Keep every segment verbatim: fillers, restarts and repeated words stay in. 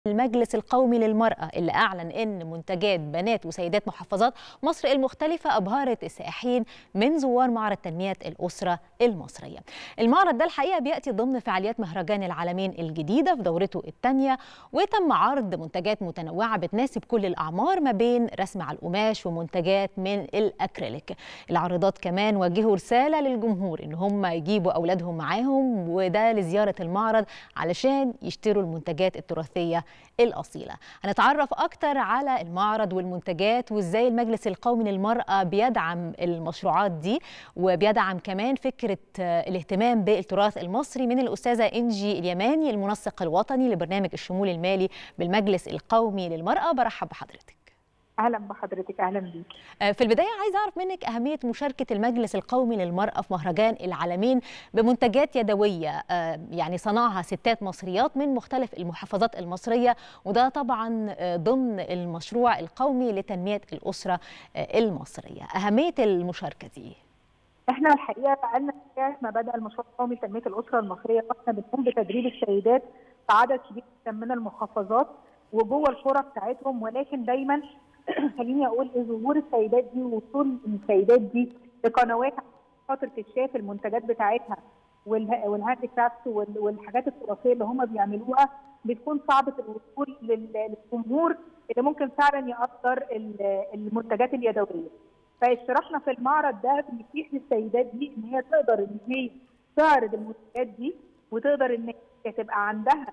المجلس القومي للمرأة اللي أعلن أن منتجات بنات وسيدات محافظات مصر المختلفة أبهرت السائحين من زوار معرض تنمية الأسرة المصرية. المعرض ده الحقيقة بيأتي ضمن فعاليات مهرجان العالمين الجديدة في دورته الثانية، وتم عرض منتجات متنوعة بتناسب كل الأعمار ما بين رسم على القماش ومنتجات من الأكريليك. العارضات كمان وجهوا رسالة للجمهور إن هم يجيبوا أولادهم معاهم، وده لزيارة المعرض علشان يشتروا المنتجات التراثية الأصيلة. هنتعرف أكتر على المعرض والمنتجات وإزاي المجلس القومي للمرأة بيدعم المشروعات دي وبيدعم كمان فكرة الاهتمام بالتراث المصري من الأستاذة إنجي اليماني المنسق الوطني لبرنامج الشمول المالي بالمجلس القومي للمرأة. برحب بحضرتك. أهلا بحضرتك. أهلا بيك. في البداية عايزة أعرف منك أهمية مشاركة المجلس القومي للمرأة في مهرجان العالمين بمنتجات يدوية يعني صنعها ستات مصريات من مختلف المحافظات المصرية، وده طبعا ضمن المشروع القومي لتنمية الأسرة المصرية. أهمية المشاركة دي؟ احنا الحقيقة بقالنا ساعة ما بدأ المشروع القومي لتنمية الأسرة المصرية، واحنا بنقوم بتدريب السيدات في عدد كبير من المحافظات وجوه القرى بتاعتهم، ولكن دايما خليني اقول ظهور السيدات دي ووصول السيدات دي لقنوات خاطر تتشاف المنتجات بتاعتها والهاند كرافت والحاجات التراثيه اللي هم بيعملوها بتكون صعبه الوصول للجمهور اللي ممكن فعلا يقدر المنتجات اليدويه. فاشتراكنا في المعرض ده بيتيح للسيدات دي ان هي تقدر ان هي تعرض المنتجات دي، وتقدر ان هي تبقى عندها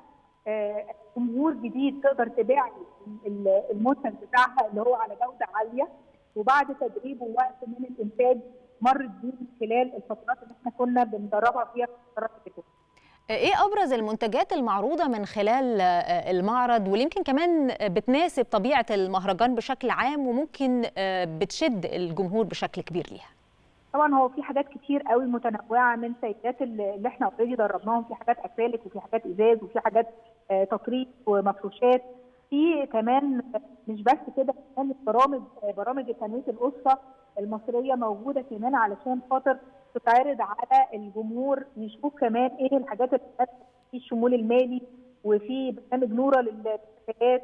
جمهور جديد تقدر تبيع المنتج بتاعها اللي هو على جوده عاليه، وبعد تدريب ووقت من الانتاج مرت بيه من خلال الفترات اللي احنا كنا بندربها فيها في الفترات اللي فاتت. ايه ابرز المنتجات المعروضه من خلال المعرض واللي يمكن كمان بتناسب طبيعه المهرجان بشكل عام وممكن بتشد الجمهور بشكل كبير ليها؟ طبعا هو في حاجات كتير قوي متنوعه من سيدات اللي احنا اوريدي دربناهم، في حاجات اكريليك وفي حاجات ازاز وفي حاجات تطريز ومفروشات، في كمان مش بس كده، كمان برامج برامج تنميه الاسره المصريه موجوده كمان علشان خاطر تتعرض على الجمهور يشوف كمان ايه الحاجات اللي في الشمول المالي، وفي برنامج نوره للشركات،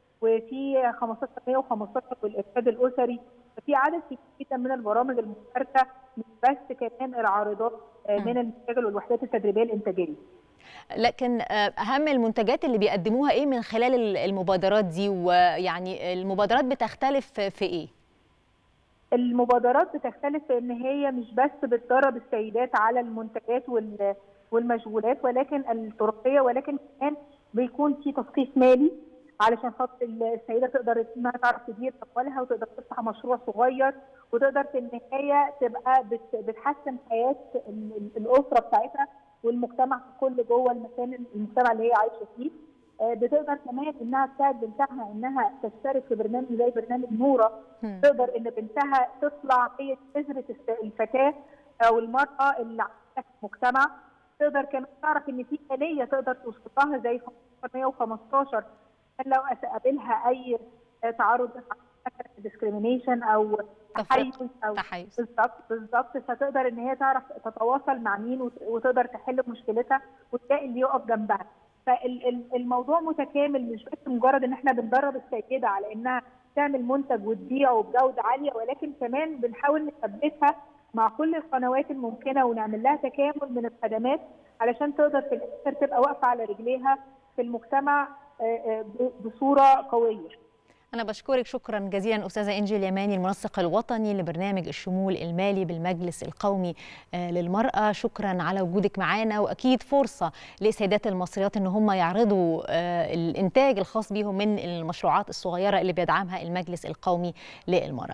وفي خمستاشر مية وخمستاشر والارشاد الاسري. ففي عدد كبير جدا من البرامج المشتركه، مش بس كمان العارضات من المشاغل والوحدات التدريبيه الانتاجيه. لكن اهم المنتجات اللي بيقدموها ايه من خلال المبادرات دي؟ ويعني المبادرات بتختلف في ايه؟ المبادرات بتختلف في ان هي مش بس بتدرب السيدات على المنتجات والمشغولات ولكن التراثيه، ولكن كمان بيكون في تثقيف مالي علشان خاطر السيده تقدر انها تعرف تدير اموالها وتقدر تفتح مشروع صغير، وتقدر في النهايه تبقى بتحسن حياه الاسره بتاعتها والمجتمع كله جوه المكان المجتمع اللي هي عايشه فيه. بتقدر كمان انها تساعد بنتها انها تشترك في برنامج زي برنامج نوره، تقدر ان بنتها تطلع هي بذره الفتاه او المراه اللي عايشه في المجتمع، تقدر كمان تعرف ان في آلية تقدر توصل لها زي خمستاشر مية وخمستاشر لو قابلها اي تعرض ديسكريميشن او تحيز او بالظبط بالظبط فتقدر ان هي تعرف تتواصل مع مين وتقدر تحل مشكلتها وتلاقي اللي يقف جنبها. فالموضوع متكامل، مش بس مجرد ان احنا بندرب السيده على انها تعمل منتج وتبيعه بجوده عاليه، ولكن كمان بنحاول نثبتها مع كل القنوات الممكنه ونعمل لها تكامل من الخدمات علشان تقدر في الاخر تبقى واقفه على رجليها في المجتمع بصوره قويه. أنا بشكرك شكرا جزيلا أستاذة إنجي اليماني المنسق الوطني لبرنامج الشمول المالي بالمجلس القومي للمرأة. شكرا على وجودك معانا، وأكيد فرصة للسيدات المصريات إن هم يعرضوا الإنتاج الخاص بهم من المشروعات الصغيرة اللي بيدعمها المجلس القومي للمرأة.